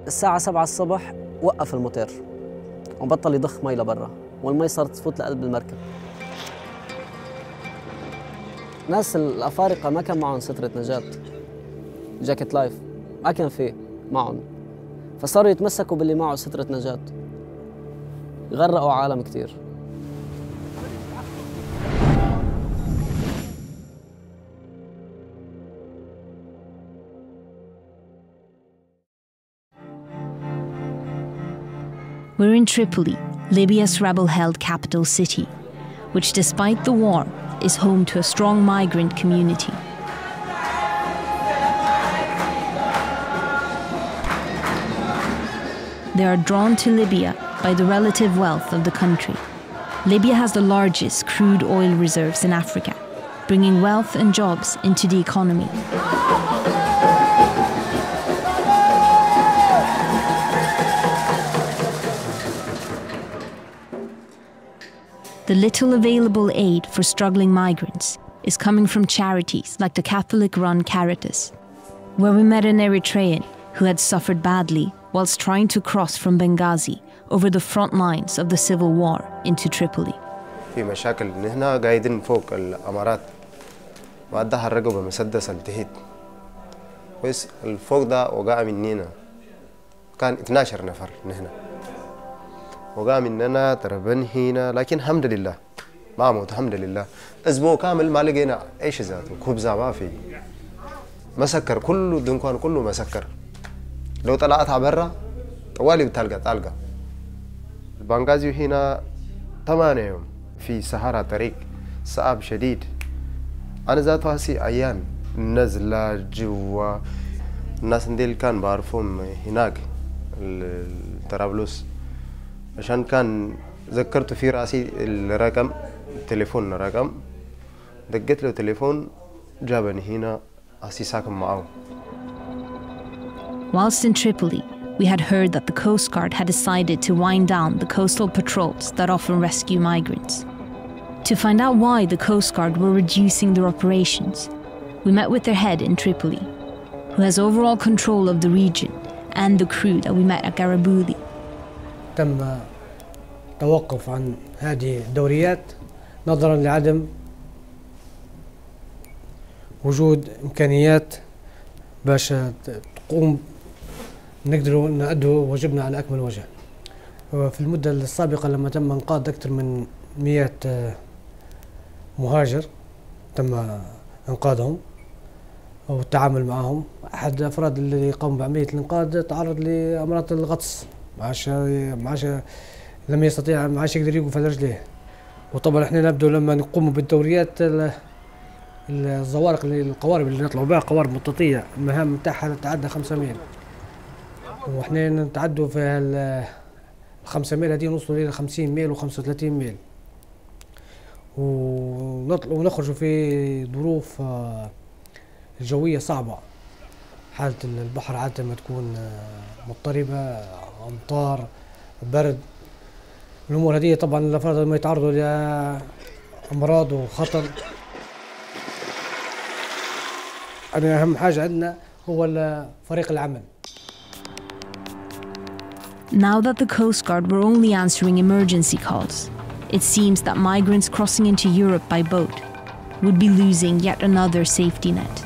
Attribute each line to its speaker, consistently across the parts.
Speaker 1: الساعة 7 الصبح وقف الموتور وبطل يضخ مي لبرا، والمي صارت تفوت لقلب المركب. ناس الأفارقة ما كان معهم سترة نجاة، جاكيت لايف ما كان فيه معهم، فصاروا يتمسكوا باللي معه سترة نجاة، غرقوا عالم كتير.
Speaker 2: We're in Tripoli, Libya's rebel-held capital city, which despite the war is home to a strong migrant community. They are drawn to Libya by the relative wealth of the country. Libya has the largest crude oil reserves in Africa, bringing wealth and jobs into the economy. The little available aid for struggling migrants is coming from charities like the Catholic-run Caritas, where we met an Eritrean who had suffered badly whilst trying to cross from Benghazi over the front lines of the civil war into Tripoli.
Speaker 3: في مشاكل هنا قاعدين فوق الأمارات وعدها الرقبة مسدس التهيد كويس الفوق ده وقع مننا كان 12 نفر هنا وقع مننا تربن هنا لكن الحمد لله ما موت الحمد لله أسبوع كامل ما لقينا إيش ذاته خبزة ما في مسكر كله دنكان كله مسكر لو طلعت برا طوالي بتلقى البنغازي هنا 8 يوم في سهرة طريق صعب شديد أنا ذات هسي أيام نزلة جوا الناس ديل كان بعرفهم هناك طرابلس عشان كان ذكرت في راسي الرقم التليفون رقم دقيت له تليفون جابني هنا هسي ساكن معه.
Speaker 2: Whilst in Tripoli, we had heard that the Coast Guard had decided to wind down the coastal patrols that often rescue migrants. To find out why the Coast Guard were reducing their operations, we met with their head in Tripoli, who has overall control of the region and the crew that we met at Garibaldi.
Speaker 4: تم توقف عن هذه الدوريات نظرا لعدم وجود إمكانيات باش تقوم نقدروا نأدوا واجبنا على أكمل وجه. في المدة السابقة لما تم إنقاذ أكثر من 100 مهاجر تم إنقاذهم أو التعامل معهم. أحد الأفراد الذي قام بعملية الإنقاذ تعرض لأمراض الغطس معاش لم يستطيع معاش يقدر يوقف على رجليه. وطبعا احنا نبدو لما نقوم بالدوريات الزوارق القوارب اللي نطلعوا بها قوارب مطاطية المهام تاعها تتعدى 5 ميل واحنا نتعدوا في ال 5 ميل هذه نوصلوا الى 50 ميل و35 ميل ونخرجوا في ظروف جوية صعبة. حالة البحر عادة ما تكون مضطربة أمطار برد الأمور هذه طبعا الأفراد ما يتعرضوا لأمراض وخطر. أنا أهم حاجة عندنا هو فريق العمل.
Speaker 2: Now that the Coast Guard were only answering emergency calls, it seems that migrants crossing into Europe by boat would be losing yet another safety net.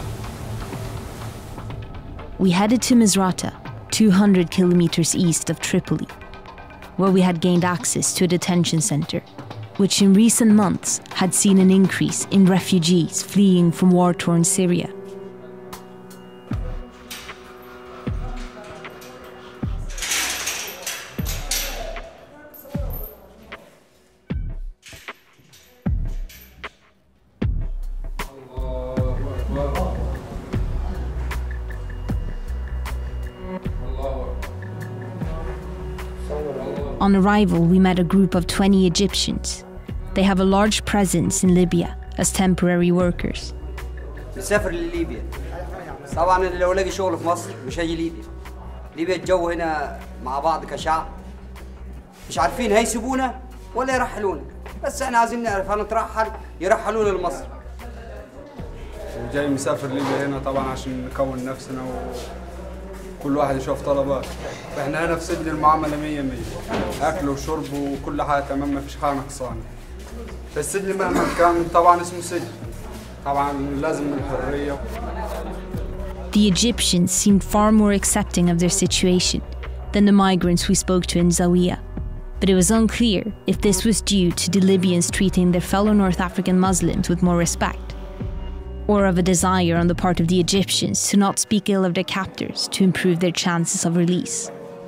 Speaker 2: We headed to Misrata, 200 kilometers east of Tripoli, where we had gained access to a detention center, which in recent months had seen an increase in refugees fleeing from war-torn Syria. On arrival, we met a group of 20 Egyptians. They have a large presence in Libya as temporary workers.
Speaker 5: نسافر لليبيا. طبعا لو لقي شغل في مصر مش هيجي ليبيا. ليبيا الجو هنا مع بعض كشعب مش عارفين هيسيبونا ولا يرحلونا، بس احنا عايزين نعرف هنترحل يرحلونا لمصر.
Speaker 6: وجاي مسافر ليبيا هنا طبعا عشان نكون نفسنا كل واحد يشوف طلبات. فاحنا هنا في سجن المعاملة 100 أكل وشرب وكل حاجة تمام، ما فيش حاجة نقصانة. فالسجن مهما كان طبعا اسمه سجن، طبعا لازم الحرية.
Speaker 2: The Egyptians seemed far more accepting of their situation than the migrants we spoke to in Zawiya. But it was unclear if this was due to the Libyans treating their fellow North African Muslims with more respect, or of a desire on the part of the Egyptians to not speak ill of their captors to improve their chances of release.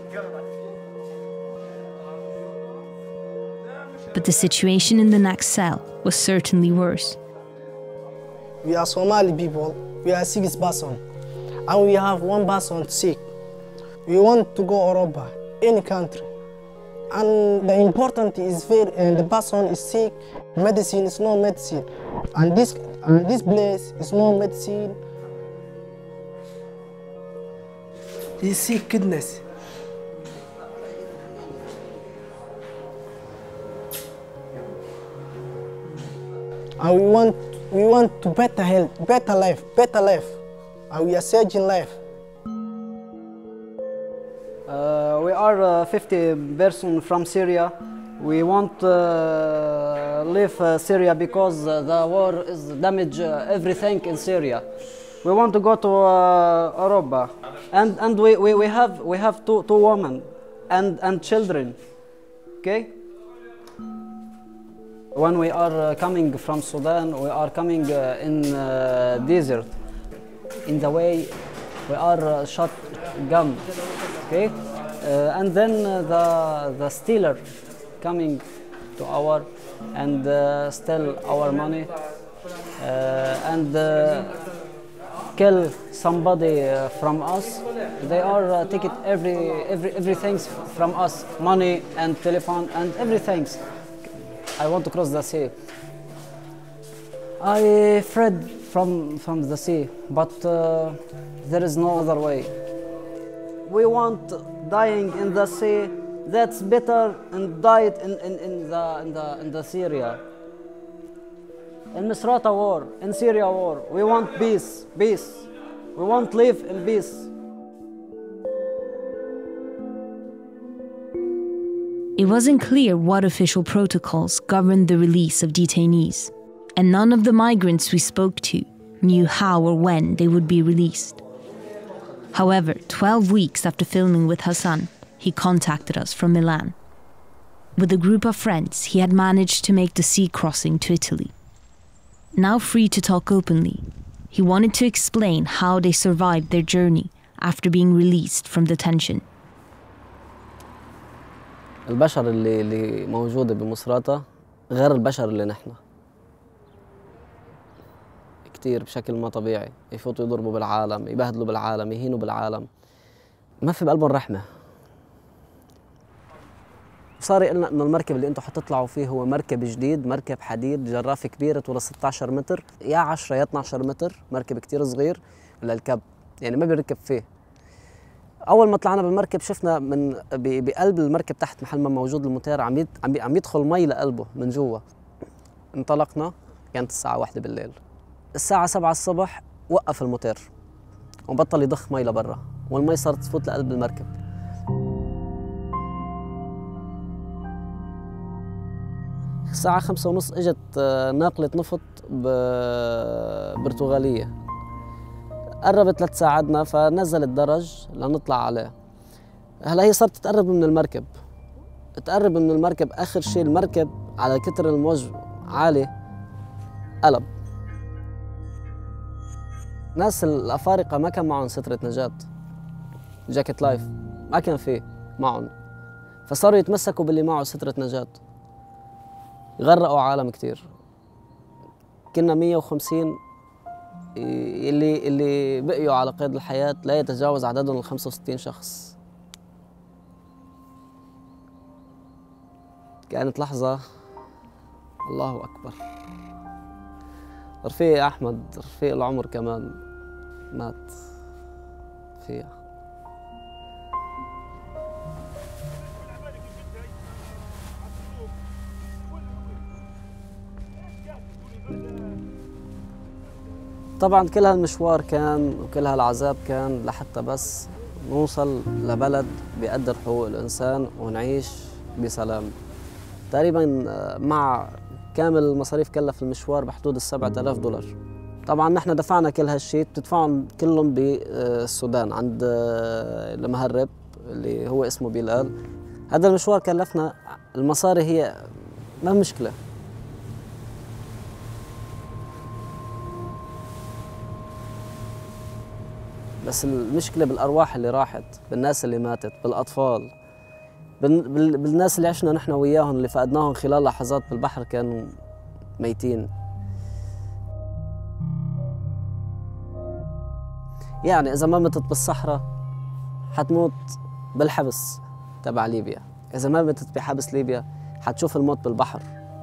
Speaker 2: But the situation in the next cell was certainly worse.
Speaker 7: We are Somali people, we are 6 persons, and we have 1 person sick. We want to go Europa, any country. And the important is the person is sick, medicine is no medicine. And this place is no medicine. He's sick kidneys. And we want to better health, better life. And we are searching life.
Speaker 5: We are 50 persons from Syria. We want to leave Syria because the war is damage everything in Syria. We want to go to Europa, and we have two women and children. Okay. When we are coming from Sudan, we are coming in desert. In the way, we are shot gun. Okay. And then the stealer coming to our and steal our money and kill somebody from us. They are taking everything from us, money and telephone and everything. I want to cross the sea. I fled from the sea, but there is no other way. We want dying in the sea. That's better and died in the Syria. In Misrata war, in Syria war. We want peace. We want live in peace.
Speaker 2: It wasn't clear what official protocols governed the release of detainees, and none of the migrants we spoke to knew how or when they would be released. However, 12 weeks after filming with Hassan, he contacted us from Milan. With a group of friends, he had managed to make the sea crossing to Italy. Now free to talk openly, he wanted to explain how they survived their journey after being released from detention.
Speaker 1: البشر اللي موجودة بمصراتة غير البشر اللي نحن كتير بشكل ما طبيعي. يفوتوا يضربوا بالعالم، يبهدلوا بالعالم، يهينوا بالعالم، ما في بقلبهم رحمة. صار يقلنا انه المركب اللي انتم حتطلعوا فيه هو مركب جديد، مركب حديد، جرافة كبيرة طولها 16 متر، يا 10 يا 12 متر، مركب كتير صغير للكب، يعني ما بيركب فيه. أول ما طلعنا بالمركب شفنا من بقلب المركب تحت محل ما موجود الموتير عم يدخل مي لقلبه من جوا. انطلقنا، كانت الساعة 1 بالليل. الساعة 7 الصبح وقف الموتير وبطل يضخ مي لبرا، والمي صارت تفوت لقلب المركب. الساعة 5:30 اجت ناقلة نفط برتغالية، قربت لتساعدنا فنزل الدرج لنطلع عليه. هلا هي صارت تقرب من المركب، آخر شيء المركب على كتر الموج عالي قلب. ناس الأفارقة ما كان معهم سترة نجاة، جاكيت لايف ما كان فيه معهم، فصاروا يتمسكوا باللي معه سترة نجاة. غرقوا عالم كتير. كنا 150 اللي بقيوا على قيد الحياة، لا يتجاوز عددهم 65 شخص. كانت لحظة الله أكبر. رفيق أحمد، رفيق العمر كمان مات فيها. طبعا كل هالمشوار كان وكل هالعذاب كان لحتى بس نوصل لبلد بيقدر حقوق الإنسان ونعيش بسلام. تقريبا مع كامل المصاريف كلف المشوار بحدود $7,000. طبعا نحن دفعنا كل هالشيء، بتدفعهم كلهم بالسودان عند المهرب اللي هو اسمه بلال. هذا المشوار كلفنا المصاري، هي ما مشكلة، بس المشكلة بالأرواح اللي راحت، بالناس اللي ماتت، بالأطفال، بالناس اللي عشنا نحن وياهم، اللي فقدناهم خلال لحظات بالبحر كانوا ميتين. يعني إذا ما متت بالصحراء حتموت بالحبس تبع ليبيا، إذا ما متت بحبس ليبيا حتشوف الموت بالبحر.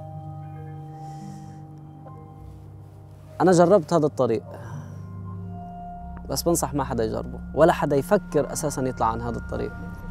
Speaker 1: أنا جربت هذا الطريق، بس بنصح ما حدا يجربه ولا حدا يفكر أساساً يطلع عن هذا الطريق.